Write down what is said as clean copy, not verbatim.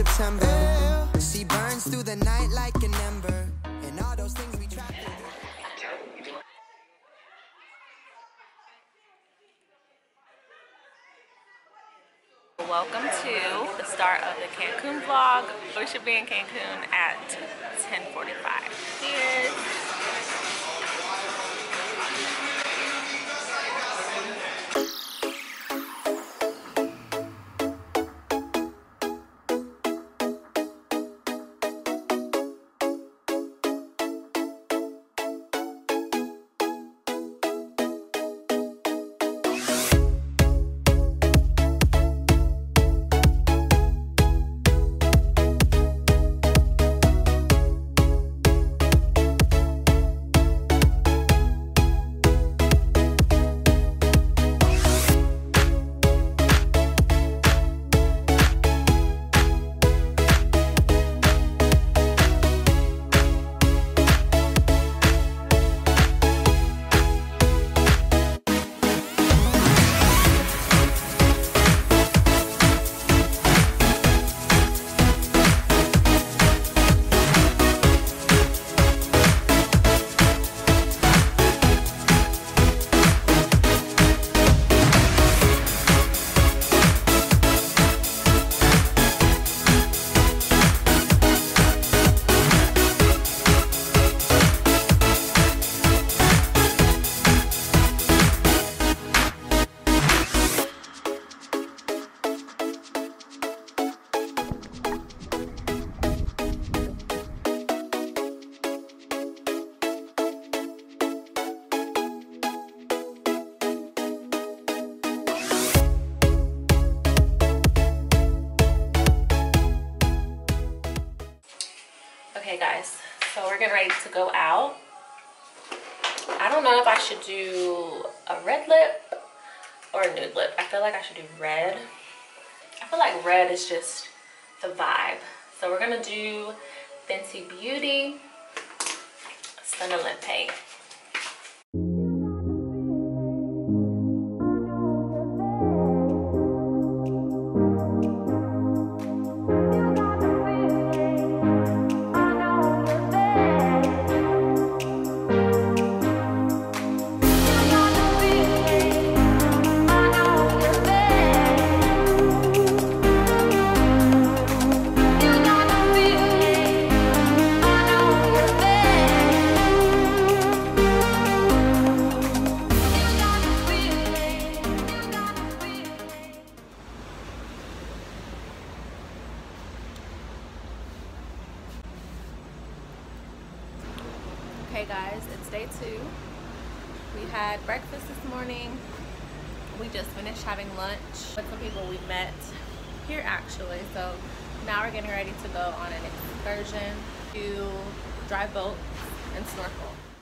September. She burns through the night like an ember, and all those things we try to do. Welcome to the start of the Cancun vlog. We should be in Cancun at 10:45. Cheers! Okay guys, so we're getting ready to go out. I don't know if I should do a red lip or a nude lip. I feel like I should do red. I feel like red is just the vibe. So we're gonna do Fenty Beauty Stunna Lip Paint. Okay guys, it's day 2. We had breakfast this morning. We just finished having lunch with some people we met here actually. So now we're getting ready to go on an excursion to drive boats and snorkel.